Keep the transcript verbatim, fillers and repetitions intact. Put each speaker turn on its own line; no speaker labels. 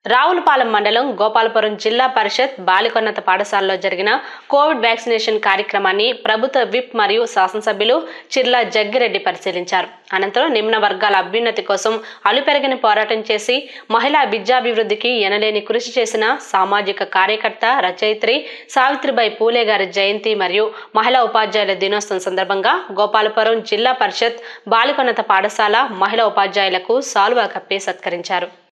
రావులపాలెం మండలం గోపాలపురం జిల్లా పరిషత్ బాలికోన్నత పాఠశాలలో జరిగిన కోవిడ్ వ్యాక్సినేషన్ కార్యక్రమాన్ని ప్రభుత్వ విప్ మరియు శాసనసభ్యులు చిర్ల జగ్గిరెడ్డి పరిశీలించారు. అనంతరం నిమ్న వర్గాల అభ్యున్నతి కోసం అలుపెరగని పోరాటం చేసి మహిళా విద్యాభివృద్ధికి ఎనలేని కృషి చేసిన సామాజిక కార్యకర్త రచయిత్రి సావిత్రిబాయి పూలే గారి జయంతి మరియు మహిళా ఉపాధ్యాయుల దినోత్సవం సందర్భంగా గోపాలపురం జిల్లా పరిషత్ బాలికోన్నత పాఠశాల మహిళా ఉపాధ్యాయులకు శాలువా కప్పి సత్కరించారు.